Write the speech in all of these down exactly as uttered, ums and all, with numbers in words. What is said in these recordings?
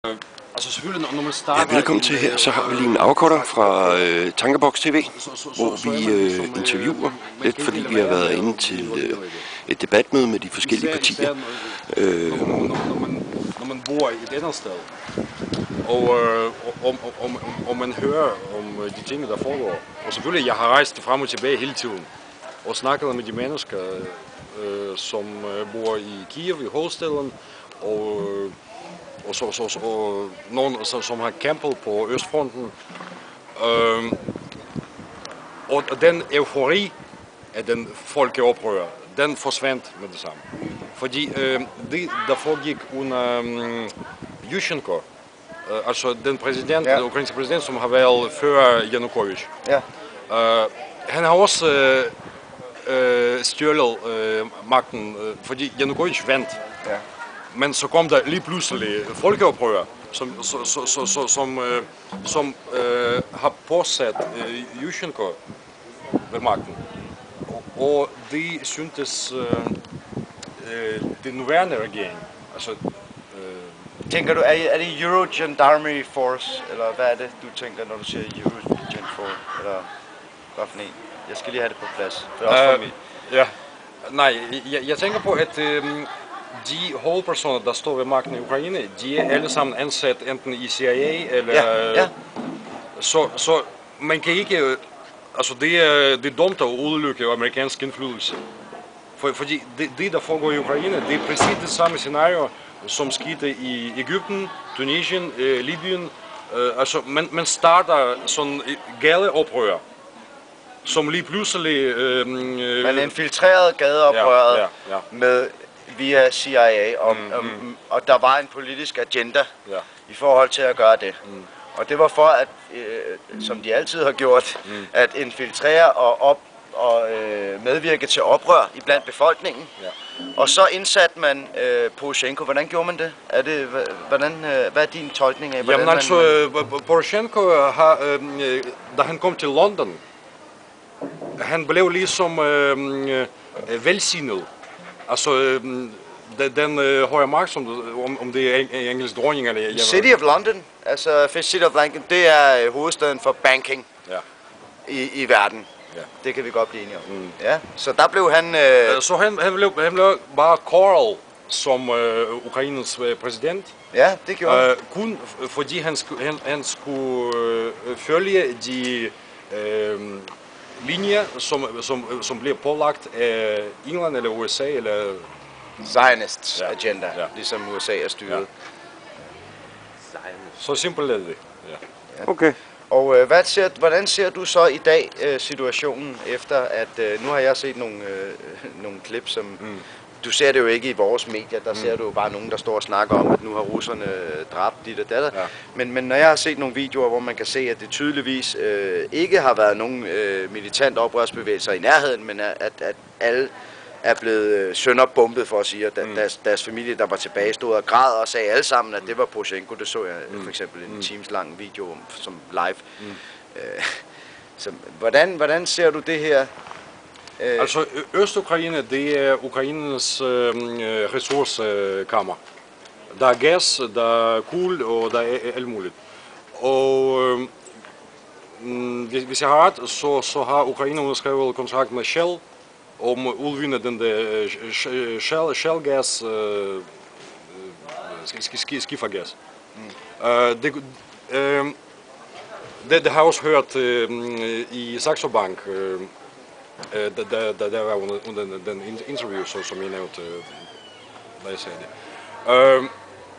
Altså selvfølgelig, når man starter... Ja, velkommen til her. Så har vi lige en afkorter fra øh, Tankebox T V, hvor vi øh, interviewer lidt, fordi vi har været inde til øh, et debatmøde med de forskellige partier. Øh, når, man, når, man, når man bor i et andet sted, og, øh, og, og, og, og man hører om de ting, der foregår. Og selvfølgelig, jeg har rejst frem og tilbage hele tiden, og snakket med de mennesker, øh, som bor i Kiev, i hovedstaden, og... og, så, så, og nogen, som har kæmpet på Østfronten. Øhm, og den eufori af den folkeoprør, den forsvandt med det samme. Fordi øh, det, der foregik under um, Yushchenko, øh, altså den præsident, ja. Den ukrainske præsident, som har været før Yanukovych, ja. øh, han har også øh, øh, stjålet øh, magten, øh, fordi Yanukovych vandt. Ja. Men så kom der lige pludselig folkeoprør, som, så, så, så, så, som, øh, som øh, har påsat øh, Yushchenko ved magten. Og, og det syntes øh, øh, den nuværende regering. Altså, øh, tænker du, er, er det Euro Gendarmerie Force, eller hvad er det, du tænker, når du siger Euro Gen Force, eller hvad for en? Jeg skal lige have det på plads. Det er også for øh, mig. Ja, nej, jeg, jeg tænker på, at øh, de hovedpersoner, der står ved magten i Ukraine, de er alle sammen ansat enten i C I A eller... Ja, ja. Så, så man kan ikke... Altså det er, det er dumt at udelukke amerikansk indflydelse. For, fordi det, det, der foregår i Ukraine, det er præcis det samme scenario, som skete i Egypten, Tunesien, øh, Libyen. Øh, altså man, man starter sådan gadeoprør, som lige pludselig... Øh, øh, man infiltrerede gadeoprøret ja, ja, ja. med... via C I A, og, mm, mm. og, og der var en politisk agenda ja. i forhold til at gøre det. Mm. Og det var for, at, øh, som de altid har gjort, mm. at infiltrere og, op, og øh, medvirke til oprør i blandt befolkningen. Ja. Og så indsatte man øh, Poroshenko. Hvordan gjorde man det? Er det hvordan, øh, hvad er din tolkning af, hvordan Jamen altså, man... Poroshenko, har, øh, da han kom til London, han blev ligesom øh, øh, velsignet. Altså, den øh, højre magt, om, om det er engelsk dronning eller... Jeg City of London, altså City of London, det er hovedstaden for banking ja. i, i verden. Ja. Det kan vi godt blive enige om. Mm. Ja, så der blev han... Øh... Så han, han, blev, han blev bare kåret som øh, Ukraines præsident. Ja, det gjorde han. Øh, kun fordi han, han, han skulle øh, følge de... Øh, linjer, som, som, som bliver pålagt af England eller U S A eller... Zionist ja. agenda, ja. ligesom U S A er styret. Ja. Så simpelt er det. Ja. Okay. Og øh, hvad ser, hvordan ser du så i dag øh, situationen efter, at øh, nu har jeg set nogle, øh, nogle klip, som... Mm. Du ser det jo ikke i vores medier, der mm. ser du jo bare nogen, der står og snakker om, at nu har russerne dræbt dit og datter. Ja. Men, men når jeg har set nogle videoer, hvor man kan se, at det tydeligvis øh, ikke har været nogen øh, militant oprørsbevægelser i nærheden, men at, at alle er blevet øh, sønderbombet, for at sige, at mm. deres, deres familie, der var tilbage, stod og græd og sagde alle sammen, at det var Poroshenko. Det så jeg mm. for eksempel en mm. times lang video om, som live. Mm. Øh, så, hvordan, hvordan ser du det her? Altså Øst-Ukraine, det er Ukraines øh, ressourcekammer. Der er gas, der er kul, og der er alt muligt. Og øh, hvis jeg har ret, så, så har Ukraine underskrevet kontrakt med Shell om at udvinde den der Shell, Shell-gas, øh, skifergas. Mm. Øh, det, øh, det, det har jeg også hørt øh, i Saxo Bank. Øh, Der, der, der, der var under, under den interview, så, som jeg nævnte, da jeg sagde det. Uh,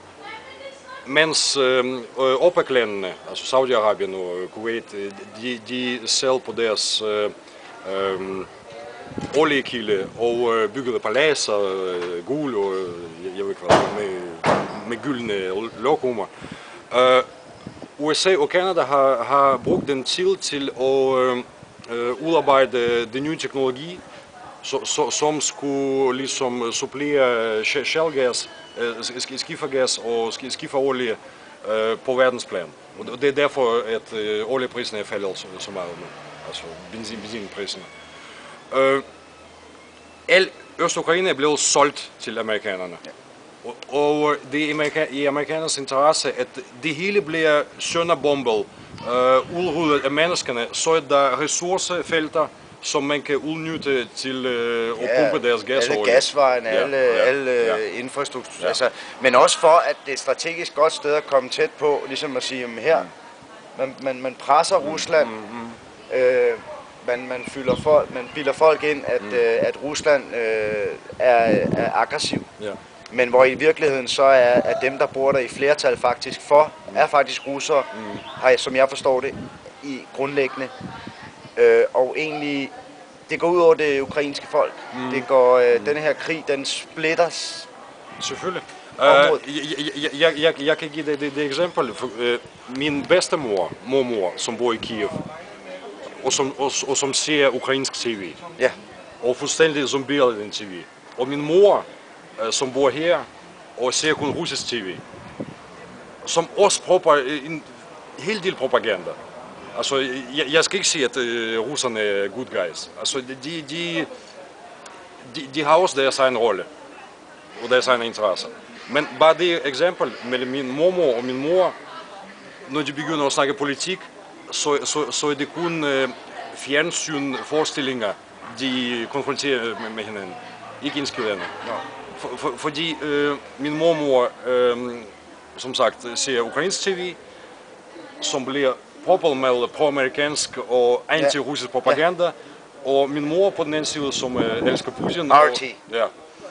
mens uh, OPEC-landene, altså Saudi-Arabien og Kuwait, de, de selv på deres uh, um, oliekilde og uh, byggede paladser, uh, guld og jeg ved ikke hvad, med, med gyldne lokummer. Uh, U S A og Canada har, har brugt den tid til at uh, Uh, udarbejde den nye teknologi, så, så, som skulle ligesom supplere shellgas, uh, skifergas og skiferolie uh, på verdensplan. Og det er derfor, at uh, olieprisen er faldet så, så meget nu, altså benzin, benzinprisen. Uh, al Øst-Ukraine er blevet solgt til amerikanerne. Og, og det er amerika- i amerikanernes interesse, at det hele bliver sønderbombet, øh, udryddet af menneskerne, så er der ressourcefelter, som man kan udnytte til øh, at Ja, pumpe deres gas. alle gasvejene, ja, alle, ja, alle ja. infrastruktur. Ja. Altså, men også for, at det er et strategisk godt sted at komme tæt på, ligesom at sige, her, man, man, man presser Rusland, mm, mm. Øh, man, man, fylder folk, man bilder folk ind, at, mm. øh, at Rusland øh, er, er aggressiv. Ja. Men hvor i virkeligheden så er, er dem, der bor der i flertal faktisk for, mm. er faktisk russere, mm. har, som jeg forstår det, i grundlæggende. Øh, og egentlig, det går ud over det ukrainske folk. Mm. Det går, øh, mm. den her krig, den splitters. Selvfølgelig. Uh, jeg, jeg, jeg, jeg kan give dig det, det eksempel. Uh, min bedstemor, mormor, som bor i Kiev, og som, og, og som ser ukrainsk tv. Ja. Og fuldstændig zomberet den tv. Og min mor, uh, som bor her, og ser kun russisk tv. Som også propper en hel del propaganda. Altså, jeg, jeg skal ikke sige, at uh, russerne er good guys. Altså, de, de, de, de har også deres egen rolle, og deres egen interesse. Men bare det eksempel med min mormor og min mor, når de begynder at snakke politik, så, så, så er det kun uh, fjernsynforestillinger, de konfronterer med, med hinanden. Ikke indskydende. No. For, for, fordi uh, min mormor, uh, som sagt, ser ukrainsk tv, som bliver proppet med pro-amerikansk og anti-russisk propaganda, yeah. Og min mor på den anden side, som uh, elsker Putin. R T. Og, ja.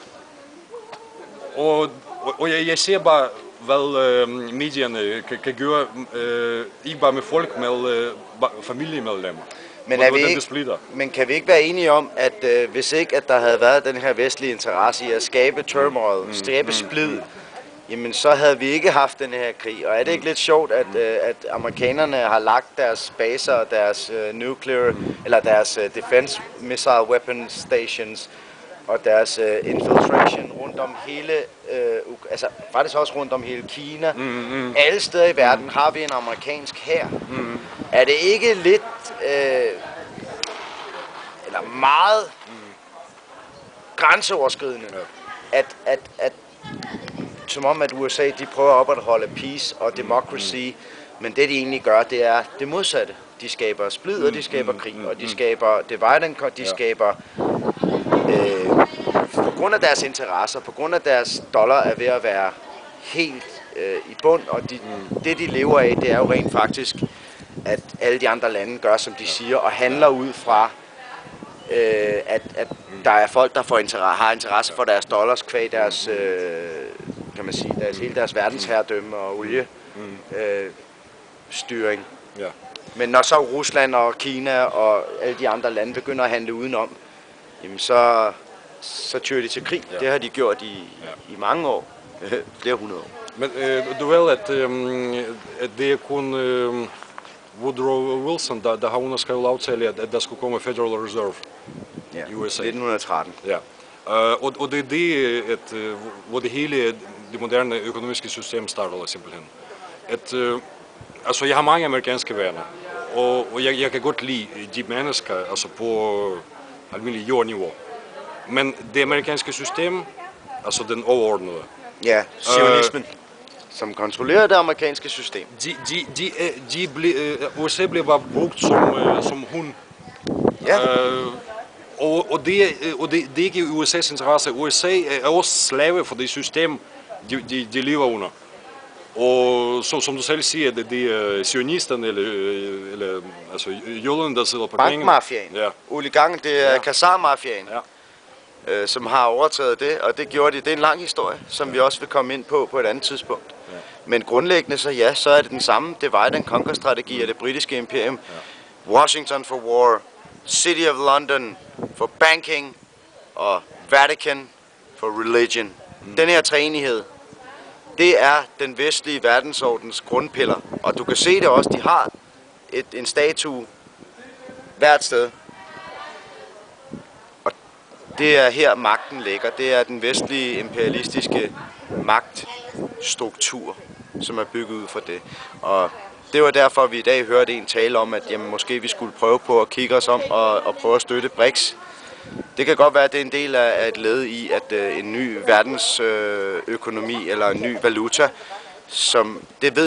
Og, og, og jeg, jeg ser bare, hvad øh, medierne kan, kan gøre, øh, ikke bare med folk, med øh, familiemedlemmer. Men, er vi ikke, men kan vi ikke være enige om, at øh, hvis ikke at der havde været den her vestlige interesse i at skabe turmoil, mm, skabe mm, splid, mm. jamen så havde vi ikke haft den her krig. Og er det ikke lidt sjovt, at, øh, at amerikanerne har lagt deres baser, deres øh, nuclear, eller deres øh, defense missile weapon stations, og deres uh, infiltration rundt om hele, uh, altså faktisk også rundt om hele Kina. Mm, mm. Alle steder i verden har vi en amerikansk hær. Mm. Er det ikke lidt, uh, eller meget mm. grænseoverskridende, ja. at, at, at, som om at U S A de prøver at opretholde peace og democracy, mm. men det de egentlig gør, det er det modsatte. De skaber splid, og de skaber krig, og de skaber divide and conquer, de skaber Øh, på grund af deres interesser, på grund af deres dollar er ved at være helt øh, i bund, og de, mm. det de lever af, det er jo rent faktisk, at alle de andre lande gør, som de siger, og handler ud fra, øh, at, at der er folk, der får interesse, har interesse for deres dollars, kvæg deres, øh, kan man sige, deres, hele deres verdensherredømme og olie øh, styring. Ja. Men når så Rusland og Kina og alle de andre lande begynder at handle udenom, jamen så, så tyrer de til krig. Ja. Det har de gjort i, ja. i mange år. Flere hundrede år. Men øh, du ved, at, øh, at det er kun øh, Woodrow Wilson, der, der har underskrevet aftale, at, at der skulle komme Federal Reserve ja. i U S A. nitten tretten. Ja. Uh, og, og det er det, at, uh, hvor det hele det moderne økonomiske system starter simpelthen. At, uh, altså, jeg har mange amerikanske venner, og, og jeg, jeg kan godt lide de mennesker, altså på almindelig jordniveau. Men det amerikanske system, altså den overordnede. Ja, sionismen, uh, som kontrollerer det amerikanske system. De, de, de, de ble, uh, U S A bliver bare brugt som, uh, som hund. Ja. Uh, og, og, det, og det, det er ikke i U S A's interesse. U S A er også slave for det system, de, de, de lever under. Og så, som du selv siger, det, det er sionisterne, eller, eller altså jøderne, der sidder på penge. Bankmafiaen, ja. Oligarken, det er ja. Khazar-mafiaen, ja. øh, som har overtaget det, og det gjorde de. Det er en lang historie, som ja. vi også vil komme ind på på et andet tidspunkt. Ja. Men grundlæggende så ja, så er det den samme divide and conquer strategi af det britiske imperium. Ja. Washington for war, City of London for banking, og Vatican for religion. Mm. Den her træenighed, det er den vestlige verdensordens grundpiller. Og du kan se det også, de har et, en statue hvert sted. Og det er her magten ligger. Det er den vestlige imperialistiske magtstruktur, som er bygget ud fra det. Og det var derfor, vi i dag hørte en tale om, at jamen, måske vi skulle prøve på at kigge os om og, og prøve at støtte BRICS. Det Det kan godt være, at det er en del af et led i, at øh, en ny verdensøkonomi øh, eller en ny valuta, som det ved